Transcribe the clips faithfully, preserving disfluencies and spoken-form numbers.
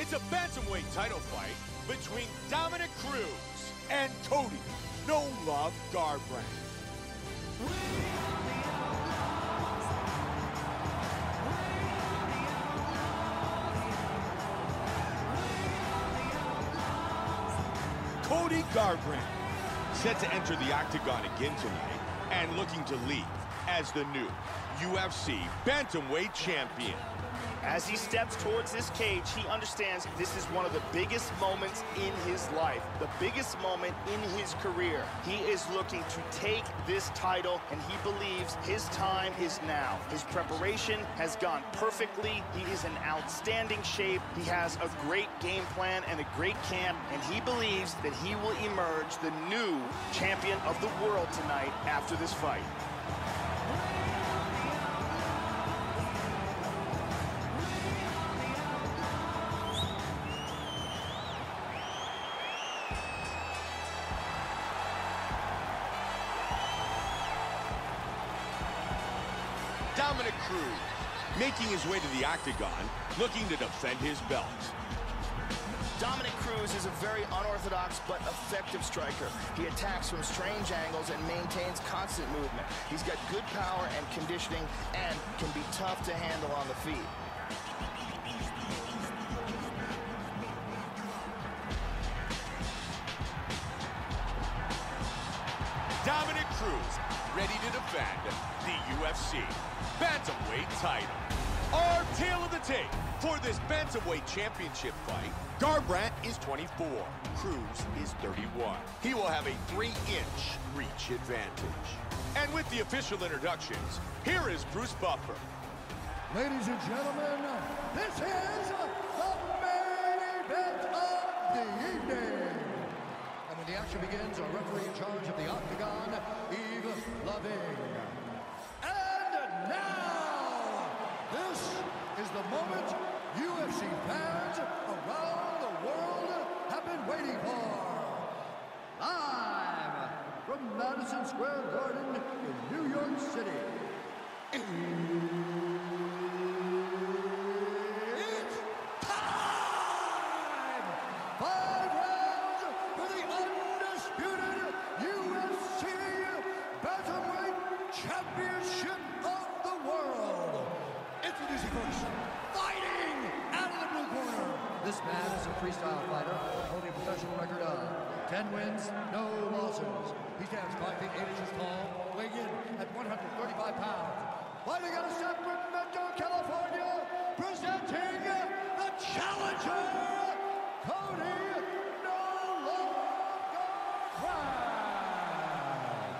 It's a bantamweight title fight between Dominick Cruz and Cody No Love Garbrandt. Cody Garbrandt set to enter the octagon again tonight and looking to leave as the new U F C bantamweight champion. As he steps towards this cage, he understands this is one of the biggest moments in his life, the biggest moment in his career. He is looking to take this title, and he believes his time is now. His preparation has gone perfectly. He is in outstanding shape. He has a great game plan and a great camp, and he believes that he will emerge the new champion of the world tonight after this fight. Dominick Cruz making his way to the octagon, looking to defend his belt. Dominick Cruz is a very unorthodox but effective striker. He attacks from strange angles and maintains constant movement. He's got good power and conditioning and can be tough to handle on the feet. Dominick Cruz ready to defend the U F C bantamweight title. Our tale of the tape for this bantamweight championship fight: Garbrandt is twenty-four, Cruz is thirty-one. He will have a three-inch reach advantage. And with the official introductions, here is Bruce Buffer. Ladies and gentlemen, this is the main event of the evening. And when the action begins, our referee in charge of the octagon, Yves Lavigne. And now, this is the moment U F C fans around the world have been waiting for. Live from Madison Square Garden in New York City. It's time! Five rounds for the undisputed U F C Bantamweight Championship of the world. Introducing first, fighting out of the blue corner. This man is a freestyle fighter holding a professional record of ten wins, no losses. He stands five feet eight inches tall, weighing in at one hundred thirty-five pounds. Fighting out of Sacramento, California, presenting the challenger, Cody No Love Garbrandt.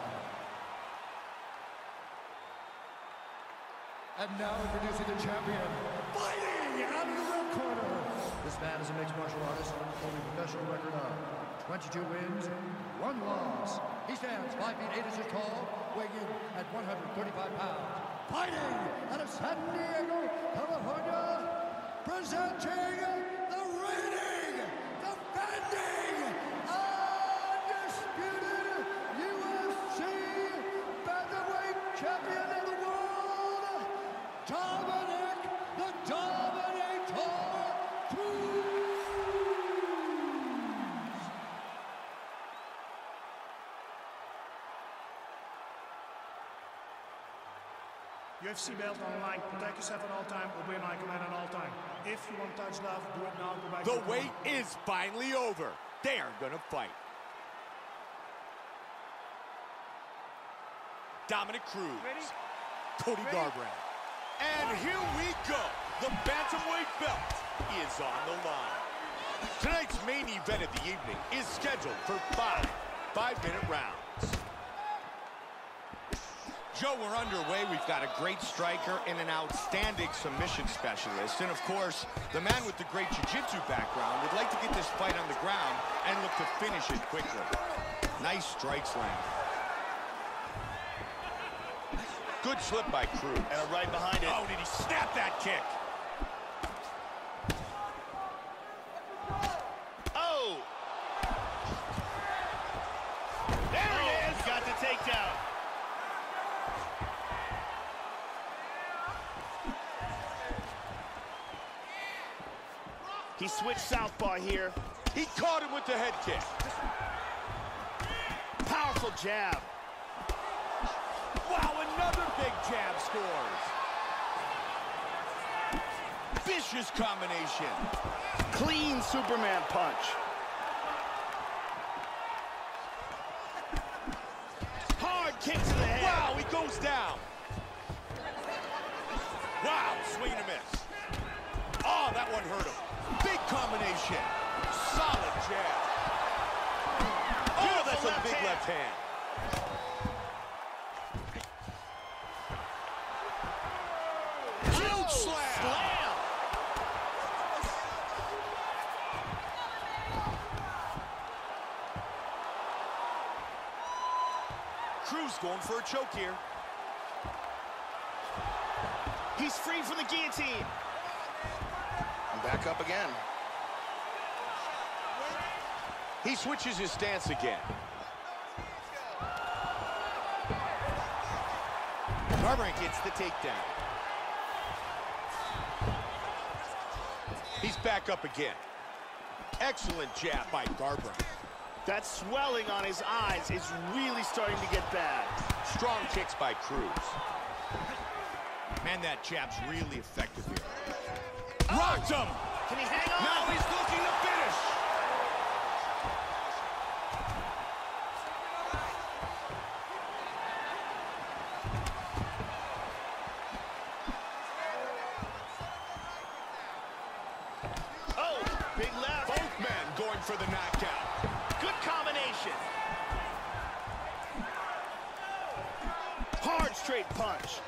And now introducing the champion, fighting out of the red corner. This man is a mixed martial artist, holding a professional record of twenty-two wins, one loss. He stands five feet eight inches tall, weighing in at one hundred thirty-five pounds. Fighting out of San Diego, California, presenting the reigning, defending, undisputed U F C Bantamweight Champion of the world, Dominick the Dominator Cruz. U F C belt online, protect yourself at all time, obey my command at all time. If you want to touch love, do it now, go back to The your wait corner. is finally over. They are gonna fight. Dominick Cruz, Ready? Cody Ready? Garbrandt. And here we go. The bantamweight belt is on the line. Tonight's main event of the evening is scheduled for five five-minute rounds. Joe, we're underway. We've got a great striker and an outstanding submission specialist. And, of course, the man with the great jiu-jitsu background would like to get this fight on the ground and look to finish it quickly. Nice strikes landed. Good slip by Cruz. And a right behind it. Oh, did he snap that kick? Oh! There Oh, it is! Got the takedown. He switched southpaw here. He caught him with the head kick. Powerful jab. Wow, another big jab scores. Vicious combination. Clean Superman punch. Hard kick to the head. Wow, he goes down. Wow, swing and a miss. Oh, that one hurt him. Big combination. Solid jab. Oh, that's a big left hand. Huge slam. Cruz going for a choke here. He's free from the guillotine. And back up again. He switches his stance again. Garbrandt gets the takedown. He's back up again. Excellent jab by Garbrandt. That swelling on his eyes is really starting to get bad. Strong kicks by Cruz. Man, that jab's really effective here. Oh! Rocked him! Can he hang on? Now he's looking to finish. Oh, big left. Both men going for the knockout. Good combination. Hard straight punch.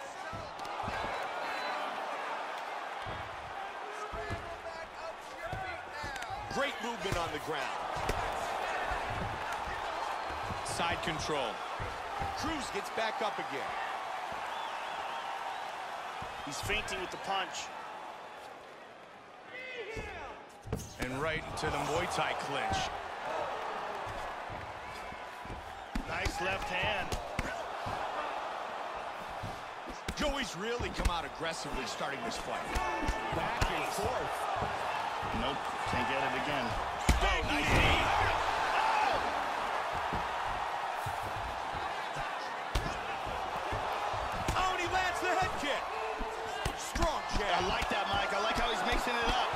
Great movement on the ground. Side control. Cruz gets back up again. He's feinting with the punch. And right into the Muay Thai clinch. Nice left hand. Joey's really come out aggressively starting this fight. Back and forth. Nope, can't get it again. Oh, nice knee. Oh, and he lands the head kick. Strong jab. I like that, Mike. I like how he's mixing it up.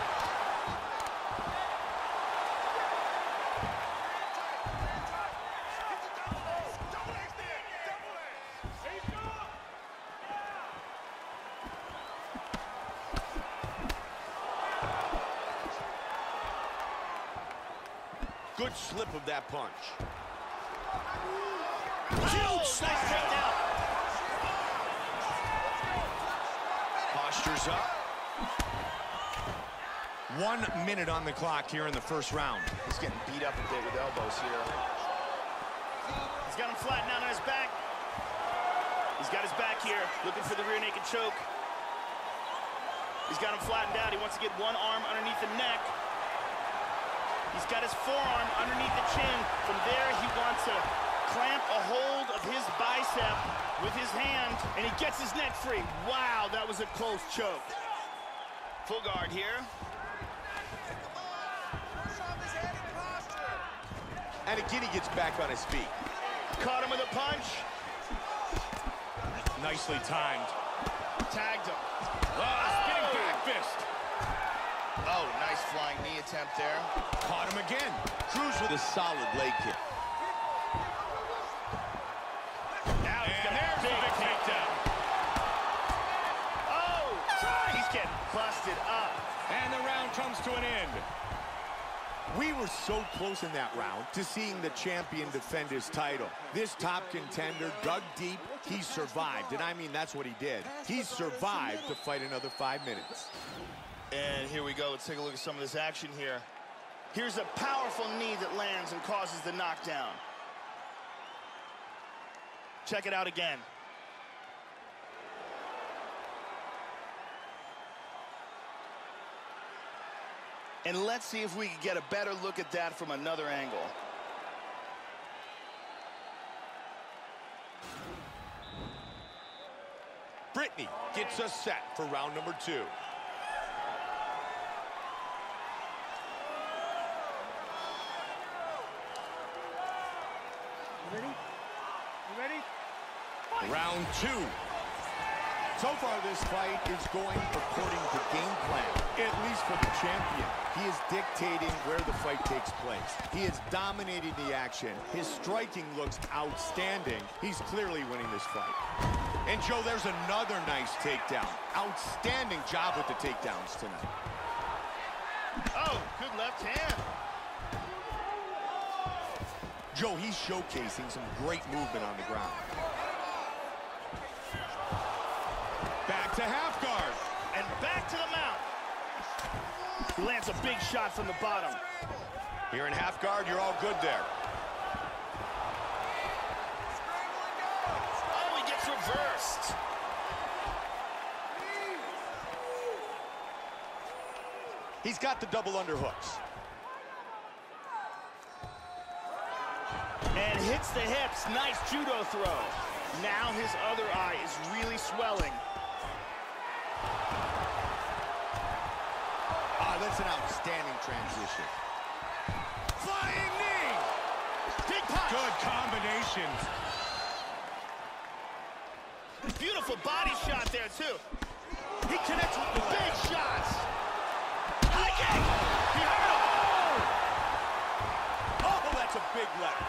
Good slip of that punch. Huge slice takedown. Postures up. One minute on the clock here in the first round. He's getting beat up a bit with elbows here. He's got him flattened out on his back. He's got his back here, looking for the rear naked choke. He's got him flattened out. He wants to get one arm underneath the neck. He's got his forearm underneath the chin. From there, he wants to clamp a hold of his bicep with his hand, and he gets his neck free. Wow, that was a close choke. Full guard here. And again, he gets back on his feet. Caught him with a punch. Nicely timed. Tagged him. Oh, spinning back fist. Oh, nice flying knee attempt there. Caught him again. Cruz with a solid leg kick. Now he's got And a there's big the big takedown. Oh, he's getting busted up. And the round comes to an end. We were so close in that round to seeing the champion defend his title. This top contender dug deep. He survived, and I mean that's what he did. He survived to fight another five minutes. And here we go. Let's take a look at some of this action here. Here's a powerful knee that lands and causes the knockdown. Check it out again. And let's see if we can get a better look at that from another angle. Brittany gets us set for round number two. Ready? You ready? Round two. So far, this fight is going according to game plan, at least for the champion. He is dictating where the fight takes place. He is dominating the action. His striking looks outstanding. He's clearly winning this fight. And, Joe, there's another nice takedown. Outstanding job with the takedowns tonight. Oh, good left hand. Joe, he's showcasing some great movement on the ground. Back to half guard. And back to the mount. He lands a big shot from the bottom. Here in half guard, you're all good there. Oh, he gets reversed. He's got the double underhooks. And hits the hips. Nice judo throw. Now his other eye is really swelling. Ah, that's an outstanding transition. Flying knee! Big punch! Good combinations. Beautiful body shot there, too. He connects with the big shots. High kick! He hurt him! Oh, that's a big left.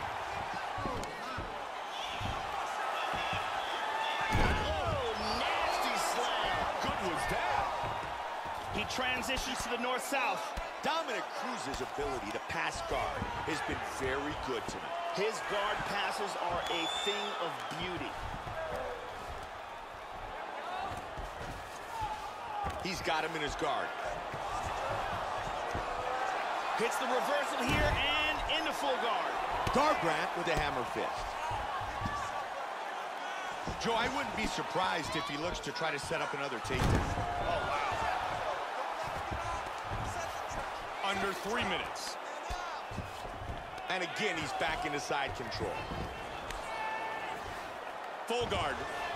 He transitions to the north-south. Dominick Cruz's ability to pass guard has been very good tonight. His guard passes are a thing of beauty. He's got him in his guard. Hits the reversal here and into full guard. Garbrandt with a hammer fist. Joe, I wouldn't be surprised if he looks to try to set up another takedown. Oh, wow. Under three minutes. And again, he's back into side control. Full guard.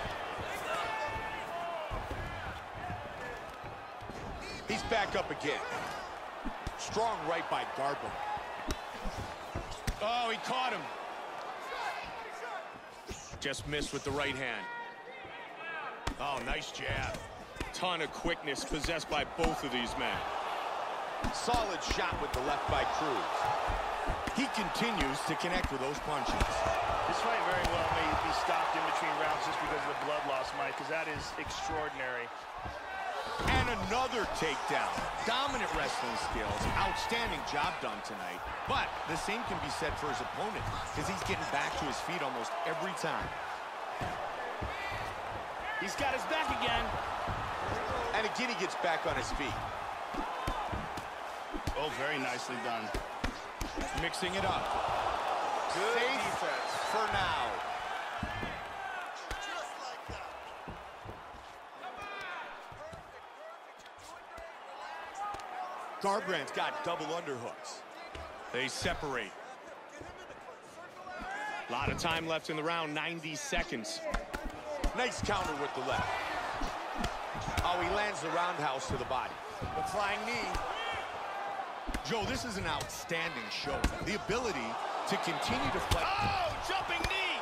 He's back up again. Strong right by Garbrandt. Oh, he caught him. Just missed with the right hand. Oh, nice jab. Ton of quickness possessed by both of these men. Solid shot with the left by Cruz. He continues to connect with those punches. This fight very well may be stopped in between rounds just because of the blood loss, Mike, because that is extraordinary. And another takedown. Dominant wrestling skills. Outstanding job done tonight. But the same can be said for his opponent, because he's getting back to his feet almost every time. He's got his back again. And again, he gets back on his feet. Oh, very nicely done. Mixing it up. Good Safe defense for now. Garbrandt's got double underhooks. They separate. A lot of time left in the round, ninety seconds. Nice counter with the left. Oh, he lands the roundhouse to the body. The flying knee. Joe, this is an outstanding show. The ability to continue to fight. Oh, jumping knee.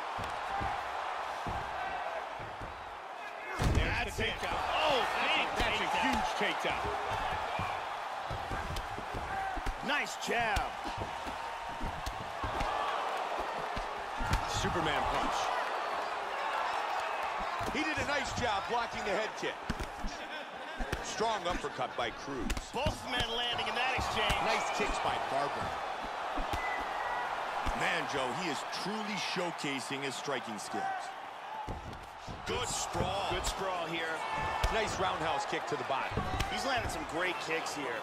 There's the takedown. Oh, big That's a takedown. huge takedown. Nice jab. Superman punch. He did a nice job blocking the head kick. Strong uppercut by Cruz. Both men landing in that exchange. Nice kicks by Garbrandt. Man, Joe, he is truly showcasing his striking skills. Good sprawl. Good sprawl here. Nice roundhouse kick to the body. He's landed some great kicks here.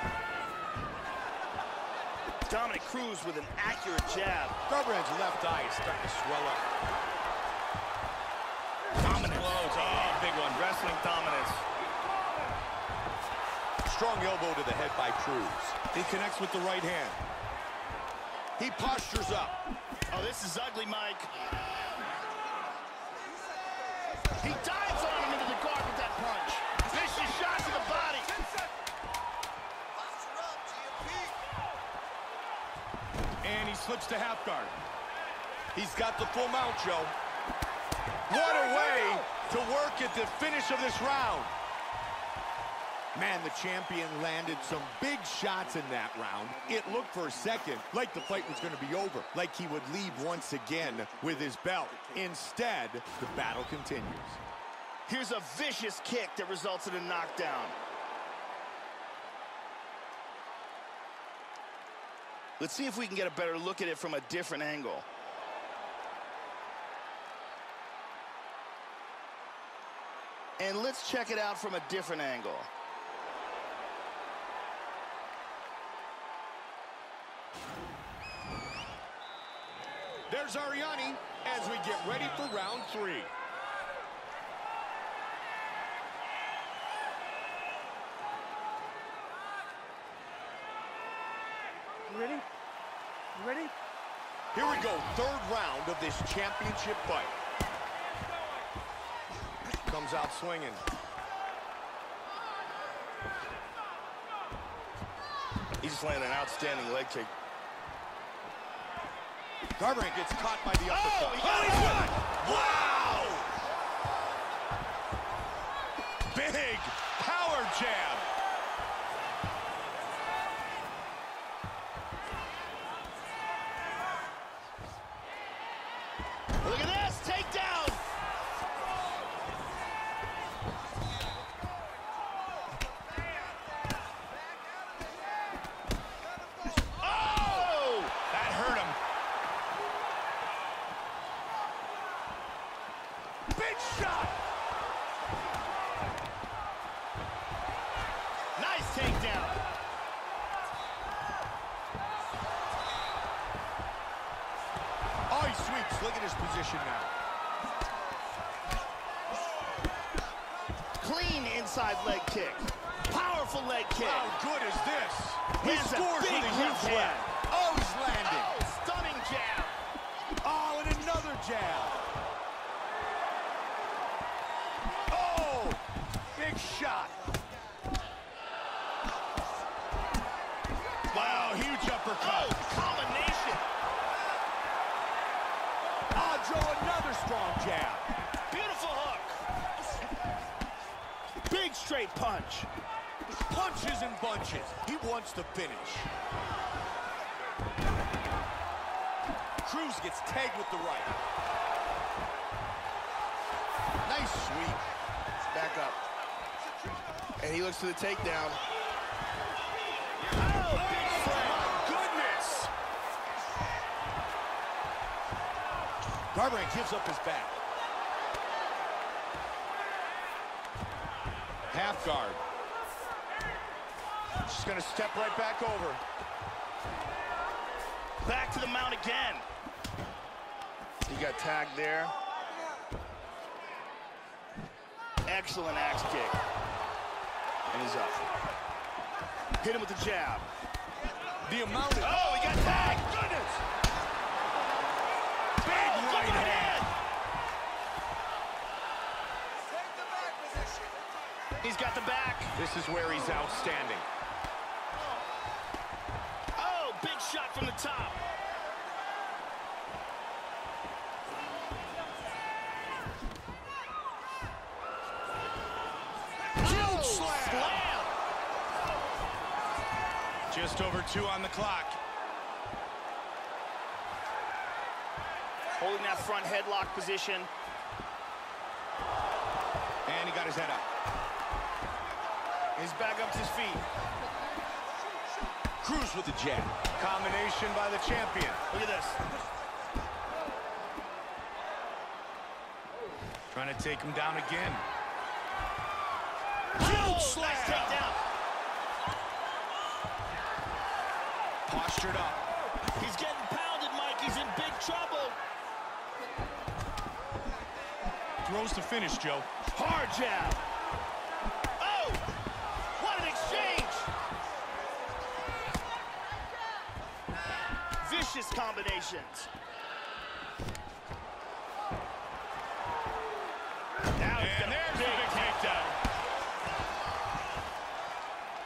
Dominick Cruz with an accurate jab. Garbrandt's left eye is starting to swell up. Dominant blows. Oh, big one. Wrestling dominance. Strong elbow to the head by Cruz. He connects with the right hand. He postures up. Oh, this is ugly, Mike. He dives on him into the guard with that punch. Vicious shot to the body. And he slips to half guard. He's got the full mount, Joe. What a way to work at the finish of this round. Man, the champion landed some big shots in that round. It looked for a second like the fight was going to be over, like he would leave once again with his belt. Instead, the battle continues. Here's a vicious kick that results in a knockdown. Let's see if we can get a better look at it from a different angle. And let's check it out from a different angle. There's Arianny as we get ready for round three. You ready? You ready? Here we go, third round of this championship fight. Comes out swinging. He's just landing an outstanding leg kick. Garbrandt gets caught by the uppercut. Oh, he got oh, wow! Big power jab. Look at this, takedown. Oh! That hurt him. Big shot! Nice takedown. Oh, he sweeps. Look at his position now. Clean inside leg kick. Powerful leg kick. How good is this? He Lands a scores big with a huge left left. hand. Oh, he's landing. Oh, stunning jab. Oh, and another jab. Oh, big shot. Wow, huge uppercut. Oh, combination. Oh, Joe, another strong jab. Beautiful hook. Big straight punch. Punches and bunches. He wants to finish. Cruz gets tagged with the right. Nice sweep. Back up. And he looks to the takedown. Oh, big slam. Goodness! Garbrandt gives up his back. Half guard. She's gonna step right back over. Back to the mount again. He got tagged there. Excellent axe kick. And he's up. Hit him with the jab. The amount of... Oh, he got tagged! Goodness! Big right right hand. hand! He's got the back. This is where he's outstanding. Oh, big shot from the top. Huge slam. Slam. Just over two on the clock. Holding that front headlock position. And he got his head up. He's back up to his feet. Cruz with the jab. Combination by the champion. Look at this. Trying to take him down again. Oh, slam. nice takedown. Postured up. He's getting pounded, Mike. He's in big trouble. Throws to finish, Joe. Hard jab. Oh, what an exchange. Vicious combinations. Now he's got And a there's big the big takedown.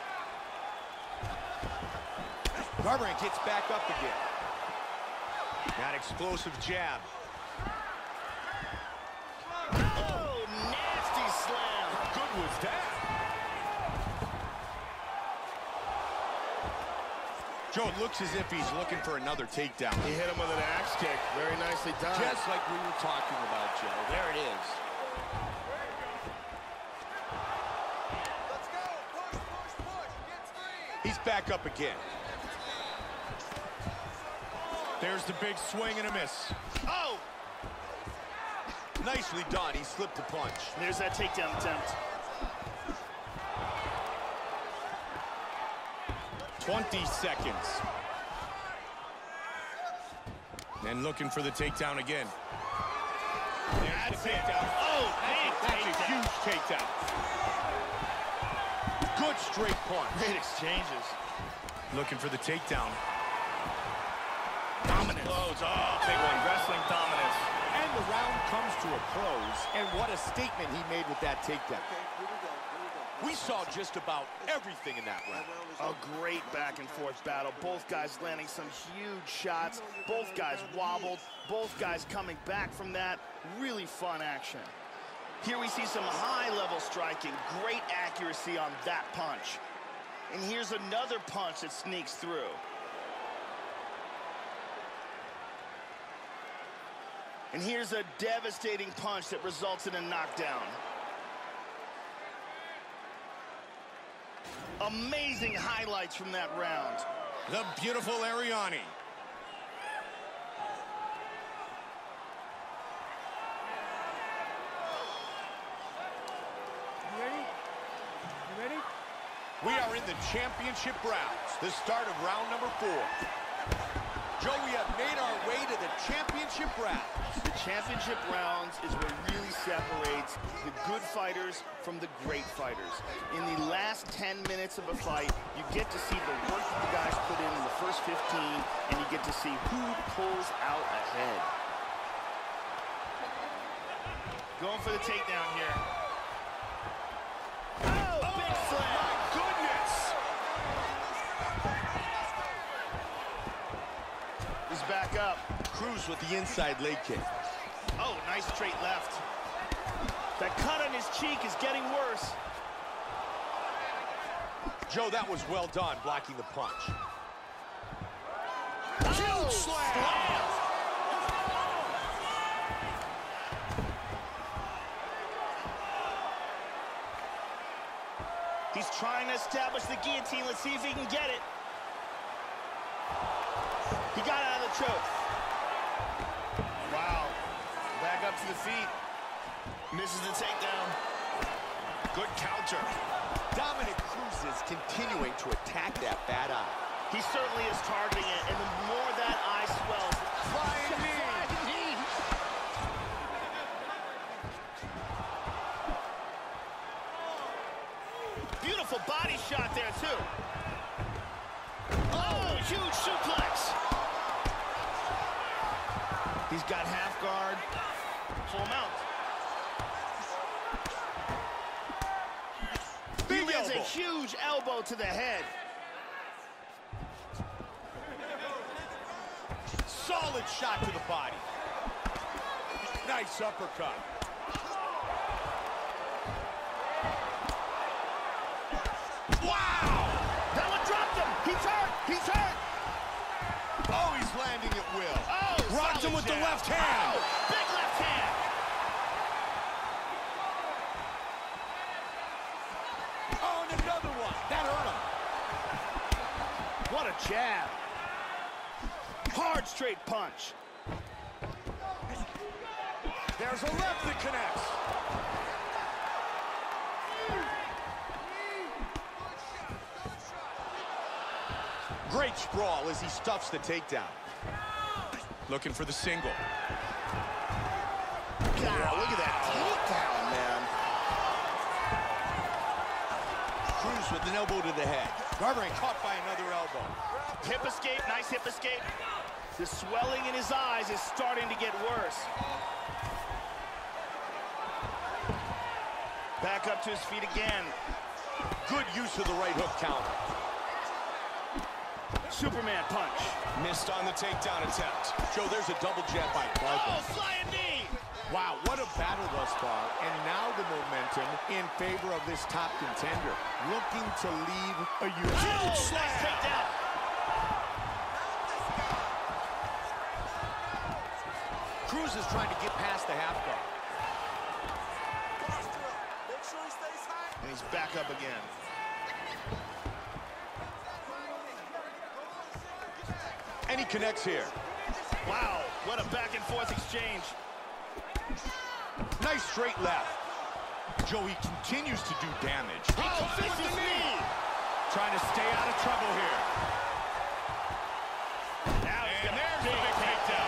Garbrandt gets back up again. That explosive jab. Oh, nasty slam. How good was that? Joe, it looks as if he's looking for another takedown. He hit him with an axe kick. Very nicely done. Just like we were talking about, Joe. There it is. Let's go. Push, push, push. Get three. He's back up again. There's the big swing and a miss. Oh! Nicely done. He slipped a punch. There's that takedown attempt. twenty seconds. And looking for the takedown again. There's the takedown. Oh, big That's a takedown. huge takedown. Good straight punch. Great exchanges. Looking for the takedown. Dominance. Close. Oh, big one. Wrestling dominance. And the round comes to a close. And what a statement he made with that takedown. We saw just about everything in that round. A great back and forth battle. Both guys landing some huge shots. Both guys wobbled. Both guys coming back from that. Really fun action. Here we see some high-level striking. Great accuracy on that punch. And here's another punch that sneaks through. And here's a devastating punch that results in a knockdown. Amazing highlights from that round. The beautiful Arianny. You ready? You ready? We are in the championship rounds. The start of round number four. Joe, we have made our way to the championship rounds. The championship rounds is what really separates the good fighters from the great fighters. In the last ten minutes of a fight, you get to see the work that the guys put in in the first fifteen, and you get to see who pulls out ahead. Going for the takedown here. Oh, big slam! My goodness! He's back up. Cruz with the inside leg kick. Oh, nice straight left. That cut on his cheek is getting worse. Joe, that was well done, blocking the punch. Huge slam! He's trying to establish the guillotine. Let's see if he can get it. He got out of the choke. Wow. Back up to the feet. Misses the takedown. Good counter. Dominick Cruz is continuing to attack that bad eye. He certainly is targeting it, and the more that eye swells, Flying knee. beautiful body shot there, too. Oh, huge suplex. He's got half guard, full mount. Big He lands elbow. a huge elbow to the head. Solid shot to the body. Nice uppercut. Wow! That one dropped him. He's hurt. He's hurt. Oh, he's landing at will. Oh, Rocked him solid with the jab. left hand. Oh, big left hand. Oh, and another one. That hurt him. What a jab. Hard straight punch. There's a left that connects. Great sprawl as he stuffs the takedown. Looking for the single. God, look at that takedown, man. Cruz with an elbow to the head. Garbrandt caught by another elbow. Hip escape, nice hip escape. The swelling in his eyes is starting to get worse. Back up to his feet again. Good use of the right hook counter. Superman punch. Missed on the takedown attempt. Joe, there's a double jab by Garbrandt. Oh, flying knee. Wow, what a battle thus far. And now the momentum in favor of this top contender. Looking to leave a huge Oh, slam. nice takedown. Cruz is trying to get past the half guard. And he's back up again. And he connects here. Wow, what a back and forth exchange. Nice straight left. Joe, he continues to do damage. Oh, vicious knee. Trying to stay out of trouble here. Now he's And got a there's big the big takedown.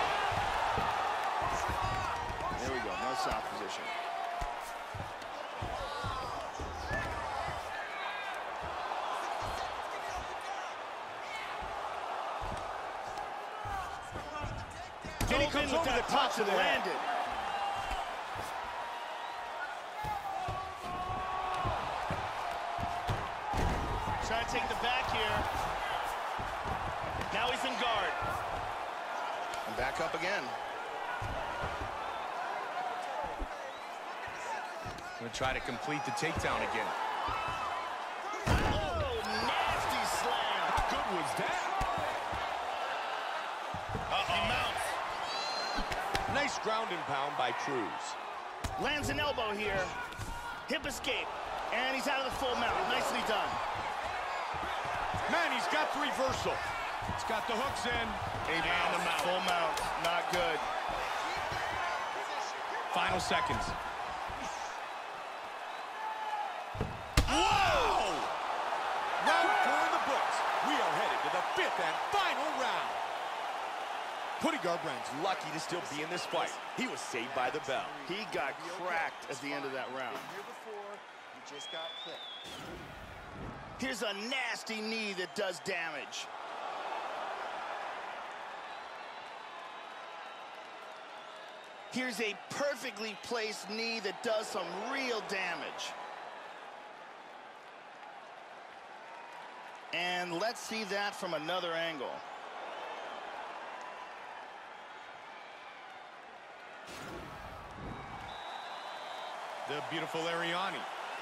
There we go, no south position. And he comes over the top of the head. landed. Trying to take the back here. Now he's in guard. And back up again. Gonna try to complete the takedown again. Oh, nasty slam. How good was that? Uh-oh. He mounts. Nice ground and pound by Cruz. Lands an elbow here. Hip escape. And he's out of the full mount. Nicely done. Man, he's got the reversal. He's got the hooks in. And the mount. Full mount. Not good. Final seconds. Whoa! Round four in the books. We are headed to the fifth and final round. Cody Garbrandt's lucky to still be in this fight. He was saved by the bell. He got cracked at the end of that round. Here before, you just got clipped. Here's a nasty knee that does damage. Here's a perfectly placed knee that does some real damage. And let's see that from another angle. The beautiful Ariani.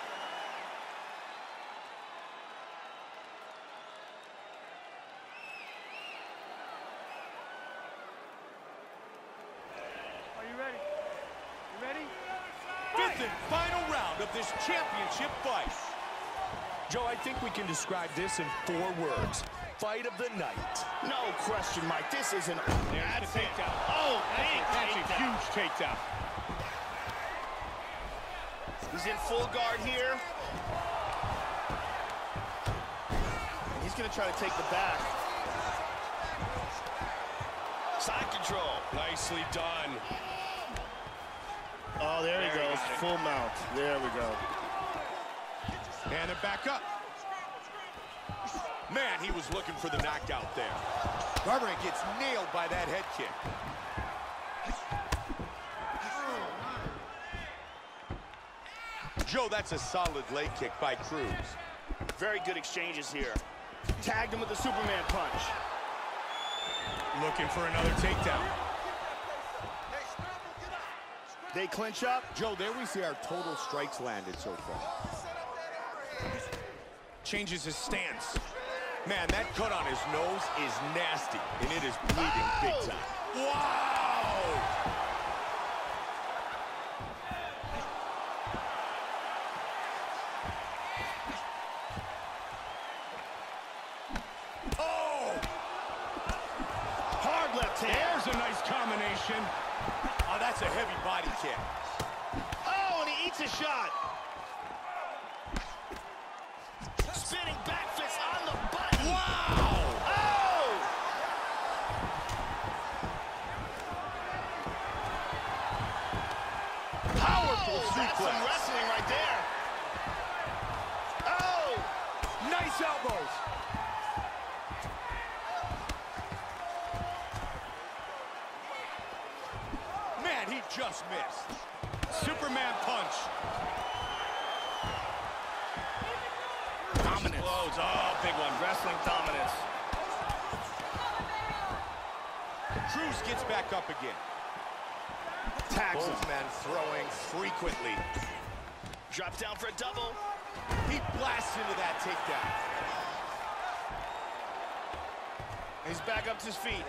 Are you ready? You ready? Fifth and final round of this championship fight. Joe, I think we can describe this in four words. Fight of the night. No question, Mike. This is an... There's the takedown. Oh, big That's a takedown. huge takedown. He's in full guard here. He's going to try to take the back. Side control. Nicely done. Oh, there he There he goes. got it. Full mount. There we go. And it back up. Man, he was looking for the knockout there. Garbrandt gets nailed by that head kick. Joe, that's a solid leg kick by Cruz. Very good exchanges here. Tagged him with the Superman punch. Looking for another takedown. They clinch up. Joe, there we see our total strikes landed so far. Changes his stance. Man, that cut on his nose is nasty, and it is bleeding big time. Wow! Oh! Hard left hand. There's a nice combination. Oh, that's a heavy body kick. Oh, and he eats a shot. Spinning back fist on the button. Wow! Oh! Powerful Oh, that's some suplex. wrestling right there. Oh! Nice elbows. Man, he just missed. Superman punch. Dominance. Blows. Oh, big one. Wrestling dominance. Cruz gets back up again. Tags Both men throwing frequently. Drops down for a double. He blasts into that takedown. He's back up to his feet.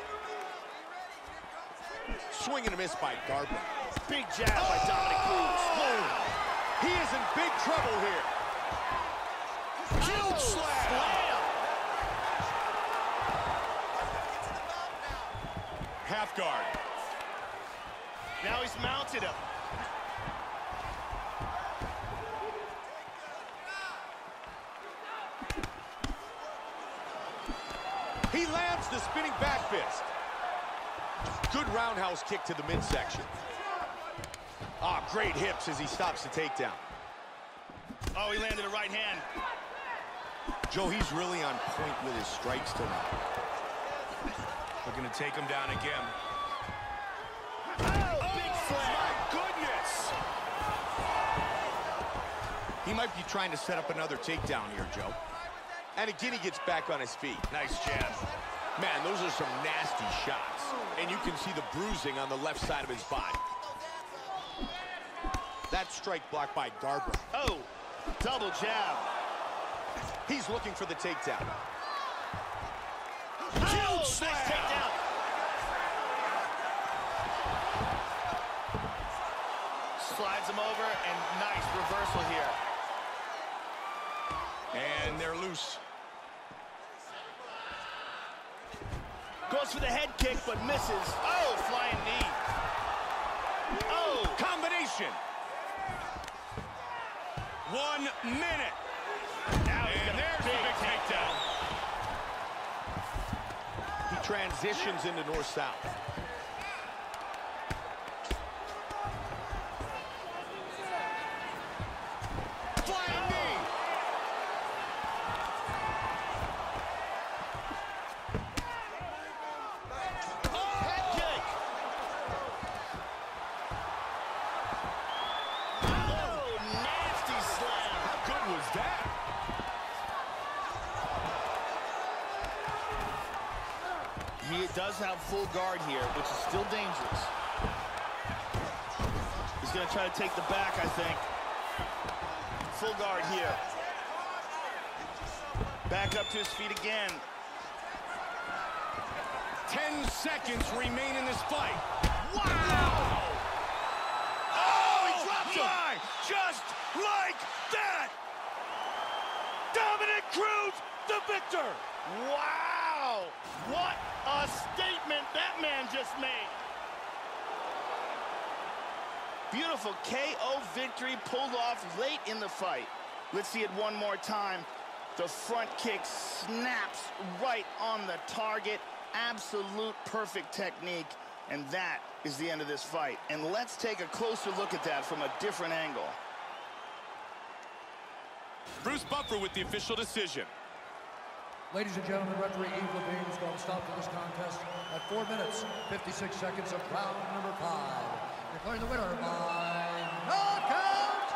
Swing and a miss by Garbrandt. Big jab by Dominic Cruz. Oh. He is in big trouble here. Huge Oh, slam. slam. Half guard. Now he's mounted him. He lands the spinning back fist. Good roundhouse kick to the midsection. Ah, oh, great hips as he stops the takedown. Oh, he landed a right hand. Joe, he's really on point with his strikes tonight. Looking to take him down again. Oh, big slam. My goodness! He might be trying to set up another takedown here, Joe. And again, he gets back on his feet. Nice jab. Man, those are some nasty shots. And you can see the bruising on the left side of his body. That strike blocked by Garbrandt. Oh, double jab. He's looking for the takedown. Oh, Huge nice slam. takedown. Slides him over, and nice reversal here. And they're loose. Goes for the head kick, but misses. Oh, flying knee. Oh, Combination. One minute. now he's And got a there's the big big takedown. He transitions into north-south. Flying knee. Head kick. Oh, nasty slam. How good was that? He does have full guard here, which is still dangerous. He's going to try to take the back, I think. Full guard here. Back up to his feet again. Ten seconds remain in this fight. Wow! Oh, he dropped him! My, just like that! Dominic Cruz, the victor! Wow! What a statement that man just made. Beautiful K O victory pulled off late in the fight. Let's see it one more time. The front kick snaps right on the target. Absolute perfect technique. And that is the end of this fight. And let's take a closer look at that from a different angle. Bruce Buffer with the official decision. Ladies and gentlemen, referee Yves Lavigne is going to stop this contest at four minutes, fifty-six seconds of round number five. Declaring the winner by knockout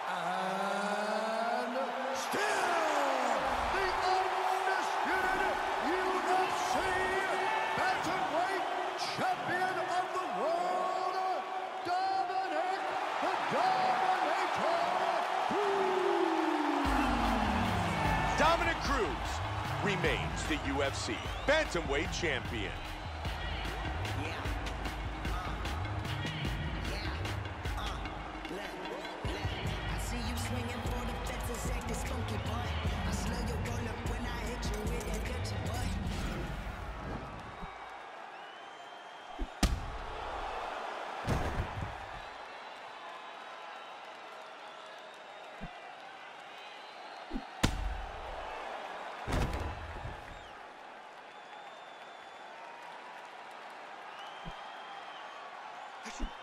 and still the undisputed U F C bantamweight champion of the world, Dominic the Dominator Cruz. Dominic Cruz remains the U F C bantamweight champion. I should